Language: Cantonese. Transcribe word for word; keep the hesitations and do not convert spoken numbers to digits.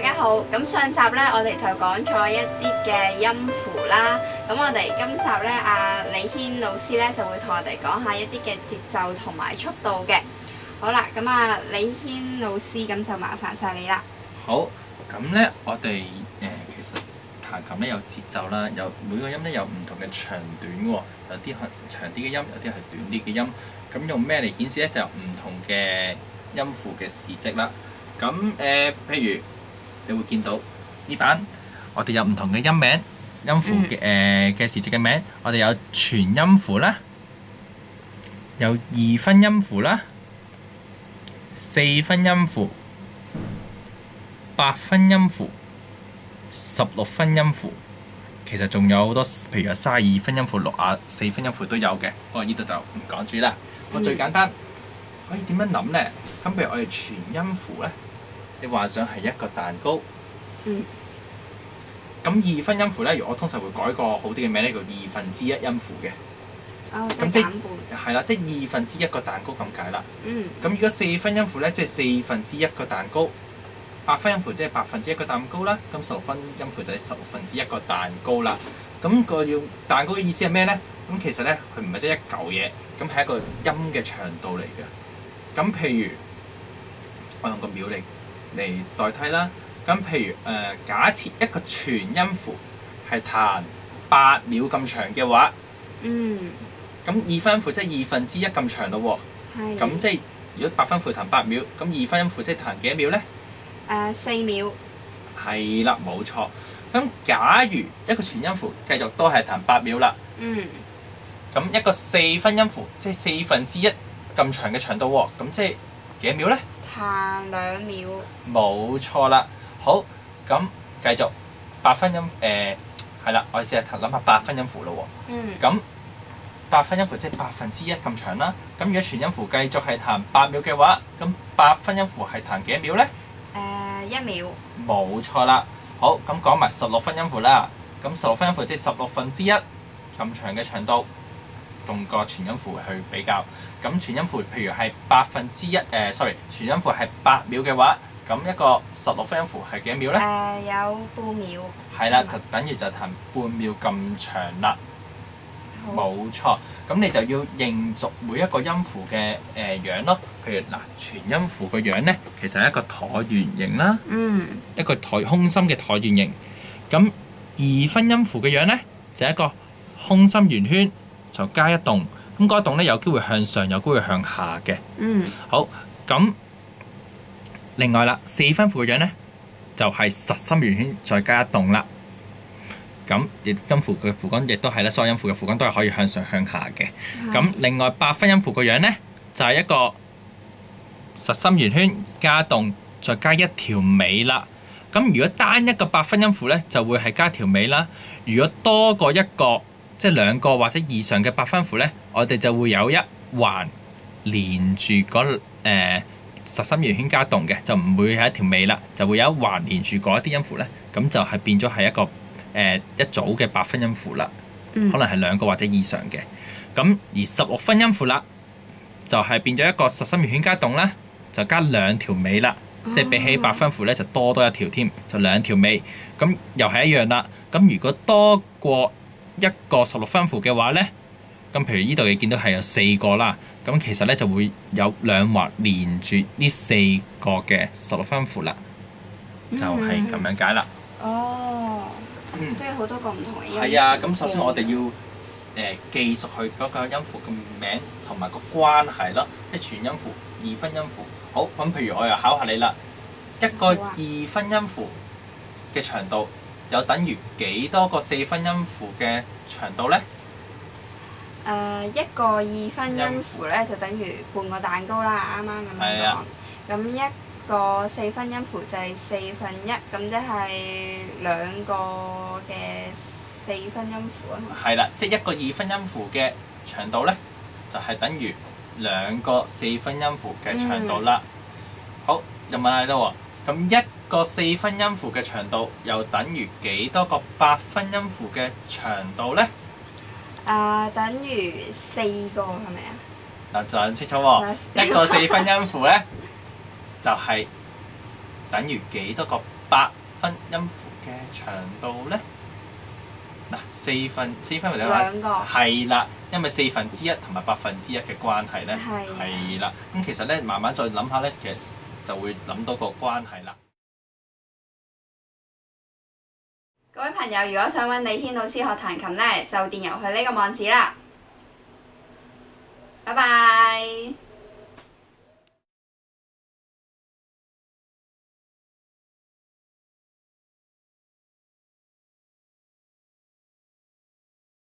家好，咁上集咧我哋就講咗一啲嘅音符啦，咁我哋今集咧阿李軒老師咧就會同我哋講下一啲嘅節奏同埋速度嘅。好啦，咁啊李軒老師咁就麻煩晒你啦。 好，咁咧我哋誒、呃、其實彈琴咧有節奏啦，有每個音咧有唔同嘅長短喎，有啲係長啲嘅音，有啲係短啲嘅音。咁用咩嚟顯示咧？就有唔同嘅音符嘅事跡啦。咁誒、呃，譬如你會見到呢版，我哋有唔同嘅音名、音符嘅誒嘅時節嘅名。我哋有全音符啦，有二分音符啦，四分音符、八分音符、十六分音符。其實仲有好多，譬如有三十二分音符、六啊四分音符都有嘅。不過呢度就唔講住啦。我、嗯、最簡單可以點樣諗咧？咁譬如我哋全音符咧，你幻想係一個蛋糕。嗯。咁二分音符咧，如我通常會改個好啲嘅名咧，叫二分之一音符嘅。 哦， 咁即係係係啦，即係二分之一個蛋糕咁解啦。 嗯。咁如果四分音符咧，即係四分之一個蛋糕。八分音符即係百分之一個蛋糕啦。咁十六分音符就係十六分之一個蛋糕啦。咁個要蛋糕嘅意思係咩咧？咁其實咧，佢唔係即係一嚿嘢，咁係一個音嘅長度嚟嘅。咁譬如我用個秒嚟嚟代替啦。咁譬如誒、呃，假設一個全音符係彈八秒咁長嘅話，嗯，咁二分音符即係二分之一咁長咯喎。係。咁即係如果八分音符彈八秒，咁二分音符即係彈幾多秒咧？誒、uh, 四秒。係啦，冇錯。咁假如一個全音符繼續都係彈八秒啦。嗯。咁一個四分音符即係四分之一咁長嘅長度喎，咁即係幾多秒咧？彈兩秒。冇錯啦。好，咁繼續八分音誒係啦，我哋試下諗下八分音符咯喎。嗯。咁八分音符即係百分之一咁長啦。咁如果全音符繼續係彈八秒嘅話，咁八分音符係彈幾多秒咧？誒、uh, 一秒。冇錯啦。好，咁講埋十六分音符啦。咁十六分音符即係十六分之一咁長嘅長度，用個全音符去比較。咁全音符譬如係百分之一誒 sorry， 全音符係八秒嘅話，咁一個十六分音符係幾多秒咧？誒、uh, 有半秒。係啦，就等於就彈半秒咁長啦。冇錯。咁你就要認熟每一個音符嘅誒、呃、樣咯。譬如嗱，全音符個樣咧，其實係一個橢圓形啦，嗯，一個橢空心嘅橢圓形。咁二分音符嘅樣咧，就係、一個空心圓圈，就加一棟。咁嗰一棟咧有機會向上，有機會向下嘅。嗯。好，咁另外啦，四分符嘅樣咧，就係、是、實心圓圈再加一棟啦。咁亦音符嘅符杆亦都係咧，所有音符嘅符杆都係可以向上向下嘅。咁另外八分音符個樣咧，就係、是、一個實心圓圈加棟，再加一條尾啦。咁如果單一個八分音符咧，就會係加條尾啦。如果多過一個，即係兩個或者以上嘅八分符咧，我哋就會有一橫連住嗰誒、呃、實心圓圈加棟嘅，就唔會係一條尾啦，就會有一橫連住嗰一啲音符咧，咁就係變咗係一個誒、呃、一組嘅八分音符啦。嗯、可能係兩個或者以上嘅。咁而十六分音符啦，就係、是、變咗一個實心圓圈加棟啦，就加兩條尾啦，哦、即係比起八分符咧就多多一條添，就兩條尾。咁又係一樣啦。咁如果多過一個十六分符嘅話咧，咁譬如呢度你見到係有四個啦，咁其實咧就會有兩橫連住呢四個嘅十六分符啦，嗯、就係咁樣解啦。哦，嗯，都有好多個唔同嘅音。係啊，咁首先我哋要誒、呃、記熟佢嗰個音符嘅名同埋個關係咯，即係全音符、二分音符。好，咁譬如我又考下你啦，一個二分音符嘅長度有等於幾多個四分音符嘅長度咧？誒、uh, 一個二分音符咧就等於半個蛋糕啦，啱啱咁樣講。咁一個四分音符就係四分一，咁即係兩個嘅四分音符啊。係啦，即係一個二分音符嘅長度咧，就係、是、等於兩個四分音符嘅長度啦。嗯、好，又問下你啦喎，咁一個四分音符嘅長度又等於幾多個八分音符嘅長度咧？誒、uh, 等於四個係咪啊？嗱，就諗清楚喎，一個四分音符咧，就係、是、等於幾多個八分音符嘅長度咧？嗱，四分四分為兩兩個係啦，因為四分之一同埋百分之一嘅關係咧， 係係啦。咁其實咧，慢慢再諗下咧，其實就會諗到個關係啦。 各位朋友，如果想揾李軒老師學彈琴咧，就電郵去呢個網址啦。拜拜。